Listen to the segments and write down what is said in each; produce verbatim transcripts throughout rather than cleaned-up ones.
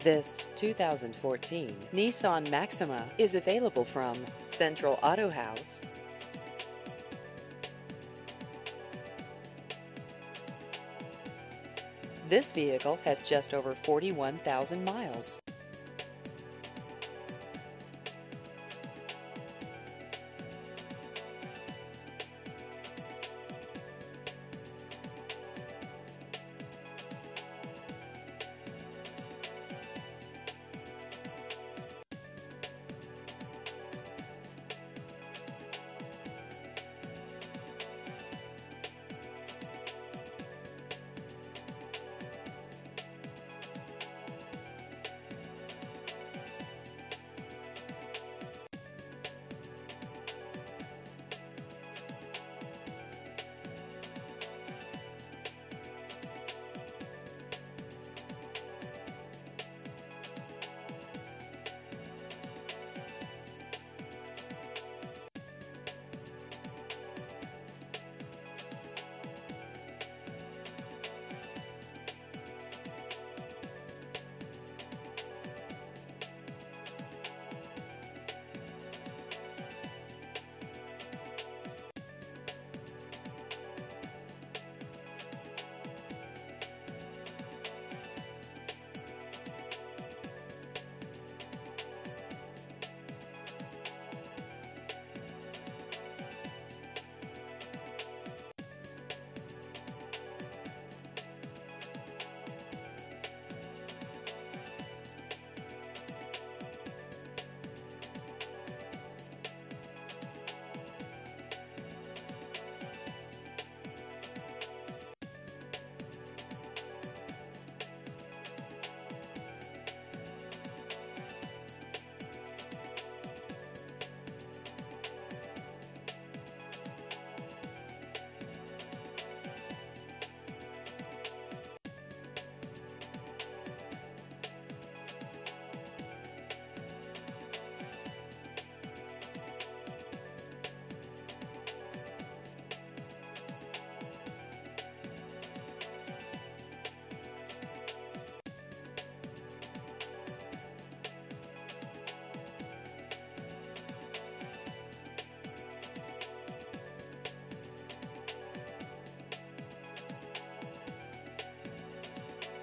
This two thousand fourteen Nissan Maxima is available from Central Auto House. This vehicle has just over forty-one thousand miles.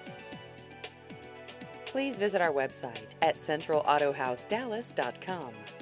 Please visit our website at central auto house dallas dot com.